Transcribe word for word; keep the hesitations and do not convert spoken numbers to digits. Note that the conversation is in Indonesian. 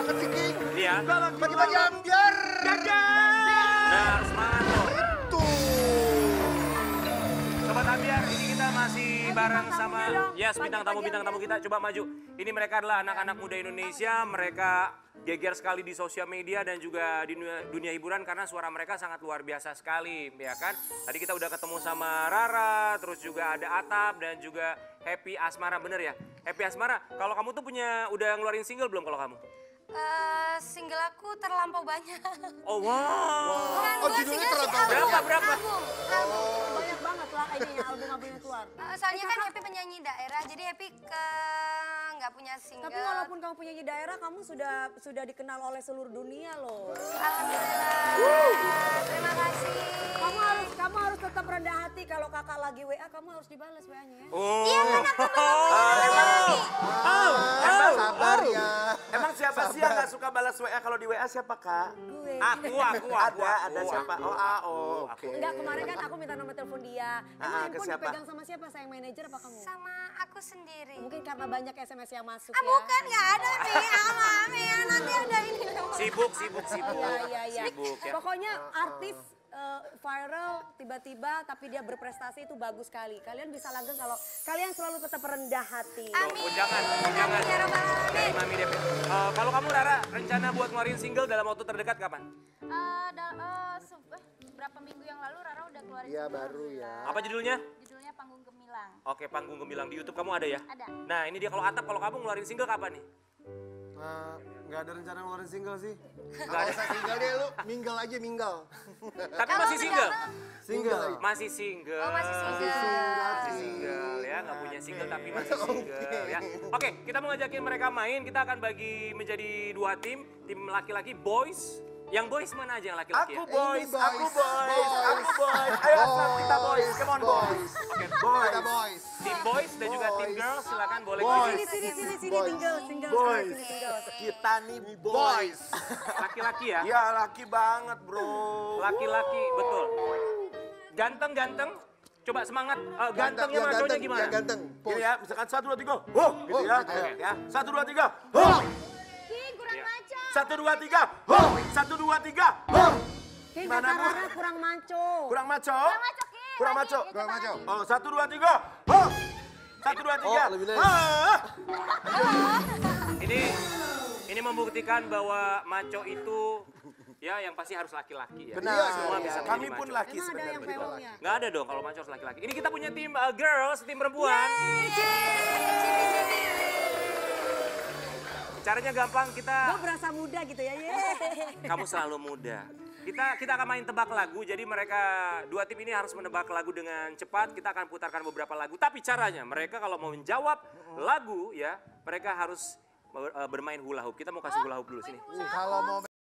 banget sih, King. Iya. Bagi-bagi ambiar. Nah, semangat loh. Itu. Sobat Ambiar, ini kita masih bareng sama yes, bintang tamu bintang tamu kita. Coba maju. Ini mereka adalah anak-anak muda Indonesia. Mereka geger sekali di sosial media dan juga di dunia, dunia hiburan karena suara mereka sangat luar biasa sekali, ya kan? Tadi kita udah ketemu sama Rara, terus juga ada Atap dan juga Happy Asmara, bener ya? Happy Asmara, kalau kamu tuh punya udah ngeluarin single belum kalau kamu? Uh, single aku terlampau banyak. Oh wow. Bukan, Oh, bukan judulnya single sih, terlampau album, banyak. Berapa, berapa? Album, album. Banyak banget lah ini ya album-albumnya keluar. Uh, soalnya kan Happy penyanyi daerah, jadi Happy ke nggak punya single. Tapi walaupun kamu penyanyi daerah, kamu sudah sudah dikenal oleh seluruh dunia loh. Alhamdulillah. Terima kasih. Kamu harus kamu harus tetap rendah hati kalau kakak lagi W A, kamu harus dibalas W A-nya ya. Oh. Iya kan aku belum Oh. Oh. Ah, sabar ya. Emang siapa sih yang gak suka balas W A? Kalau di W A siapa, Kak? Gue. Aku, aku, aku, Ada, aku, ada aku. siapa? Oh, ah, oh, oke. Enggak, kemarin kan aku minta nomor telepon dia. Emang Ah, ke handphone siapa? dipegang sama siapa? Sayang manajer apa kamu? sama aku sendiri. Mungkin karena banyak S M S yang masuk Ah ya. bukan, nggak ada nih, aman ya nanti ada ini. Sibuk, sibuk, sibuk. Iya, iya, iya. Sibuk ya. Pokoknya artis eh, viral tiba-tiba tapi dia berprestasi itu bagus sekali. Kalian bisa langgeng kalau kalian selalu tetap rendah hati. Amin. Unjangan, unjangan. Amin ya Rabbal Alamin. Dari Mami Depet. Eh, kalau kamu Rara, rencana buat ngeluarin single dalam waktu terdekat kapan? Eh, da- eh, se- eh, beberapa minggu yang lalu Rara udah keluarin Iya, single, baru ya. Apa judulnya? judulnya Panggung Gemilang. Oke, Panggung Gemilang di YouTube kamu ada ya? Ada. Nah, ini dia kalau Atap, kalau kamu ngeluarin single kapan nih? Eh, nggak ada rencana ngeluarin single sih. Gak usah single deh lu, minggal aja minggal. Tapi masih single? Single. Masih single. Oh, masih single. Masih single ya, nggak punya single tapi masih single ya. Oke, kita mau ngajakin mereka main, kita akan bagi menjadi dua tim. Tim laki-laki boys. Yang boys mana aja yang laki-laki Aku ya? boys, Ini aku boys. boys, aku boys. Ayo Aslam, kita boys, come on boys. Oke, Kita boys. boys. Tim boys dan juga tim Boys. girls silakan boleh Boys. pilih. Sini sini sini sini Boys. single single Boys. sini single. Kita nih boys. Boys. Laki-laki ya? Ya laki banget bro. Laki-laki, betul. Ganteng-ganteng. Coba semangat. Eh, gantengnya yang maconya ganteng, gimana? yang ganteng. Gini ya, misalkan satu dua tiga, oh gitu Oh, ya. gitu ya. ya. Satu dua tiga, oh. King, kurang maco. Satu dua tiga, oh. Satu dua tiga, oh. Kayak Gimana, kata Bu? Rara kurang maco. Kurang maco? Kurang maco, King. Kurang Lagi, maco? ya, Kurang coba maco. lagi. Oh, satu dua tiga, oh. Satu dua tiga. Oh, lebih lagi. Ah. Ini ini membuktikan bahwa maco itu ya yang pasti harus laki-laki ya. Benar. Semua bisa menjadi Kami pun maco. laki Emang ada yang sebenarnya. pewongnya? Nggak ada dong kalau maco harus laki-laki. Ini kita punya tim uh, girls, tim perempuan. Caranya gampang, kita Gue berasa muda gitu ya. Yeay. kamu selalu muda. Kita kita akan main tebak lagu. Jadi mereka dua tim ini harus menebak lagu dengan cepat. Kita akan putarkan beberapa lagu. Tapi caranya mereka kalau mau menjawab lagu ya, mereka harus uh, bermain hula hoop. Kita mau kasih hula hoop dulu sini. Kalau mau